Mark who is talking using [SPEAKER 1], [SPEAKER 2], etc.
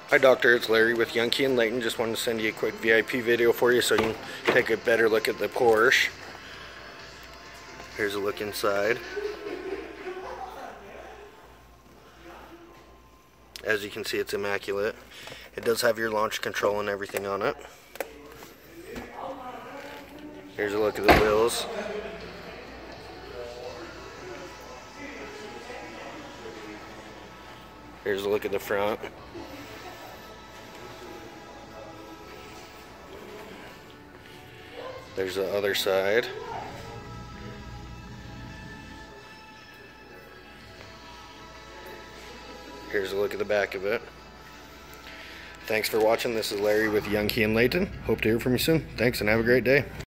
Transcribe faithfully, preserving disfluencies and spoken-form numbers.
[SPEAKER 1] Hi Doctor, it's Larry with Yankee and Layton. Just wanted to send you a quick V I P video for you so you can take a better look at the Porsche. Here's a look inside. As you can see, it's immaculate. It does have your launch control and everything on it. Here's a look at the wheels. Here's a look at the front. There's the other side. Here's a look at the back of it. Thanks for watching. This is Larry with Yankee and Layton. Hope to hear from you soon. Thanks and have a great day.